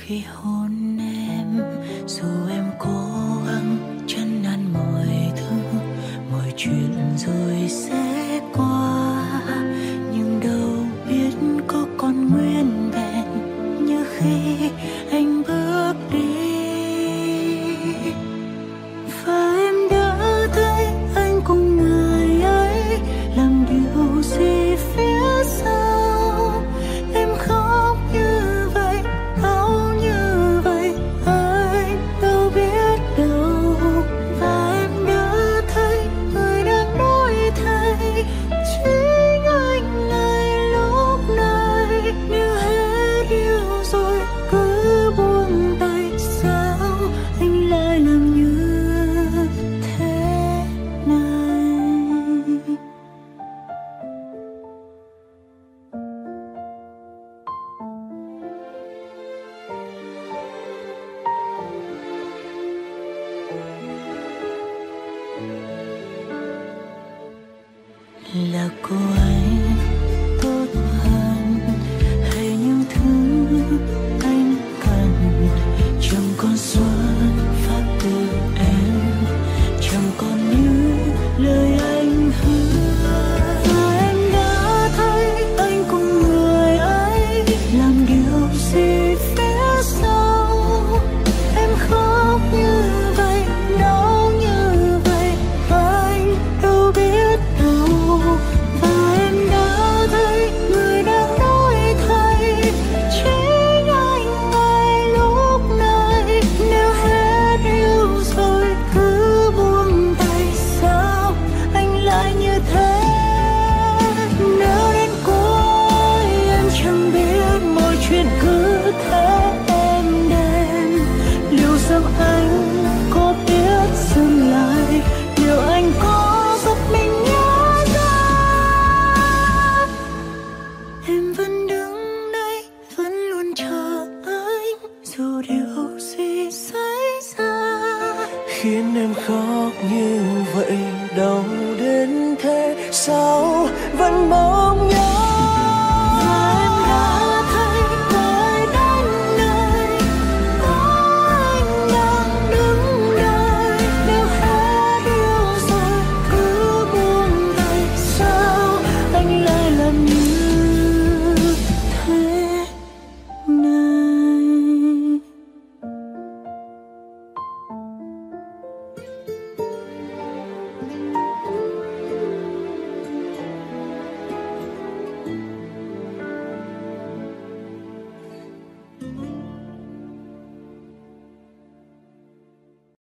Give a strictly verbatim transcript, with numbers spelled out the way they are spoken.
khi hôn em, dù em cố gắng chán nản mọi thứ, mọi chuyện rồi sẽ qua, nhưng đâu biết có còn nguyên vẹn như khi anh bước đi. Và em đã thấy anh cùng người ấy làm điều gì phía sau. Em khóc như vậy, đau như vậy, anh đâu biết đâu. Và em đã thấy người đang đổi thay, chính anh ngay lúc này. Nếu hết yêu rồi cứ buông tay, sao anh lại làm như thế này? Là cô ấy tốt hơn hay những thứ anh cần, chẳng còn xuất phát từ em, chẳng còn như lời anh hứa. Và em đã thấy anh cùng người ấy làm điều gì phía sau. Em khóc như vậy, đau như vậy, anh đâu biết đâu. Và em đã thấy người đang đổi thay, chính anh ngay lúc này. Nếu hết yêu rồi cứ buông tay, sao anh lại như thế? Nếu đến cuối em chẳng biết mọi chuyện cứ thế êm đềm, liệu rằng anh có biết dừng lại? Liệu anh có giúp mình nhớ ra? Em vẫn đứng đây, vẫn luôn chờ anh, dù điều gì xảy ra. Khiến em khóc như vậy, đau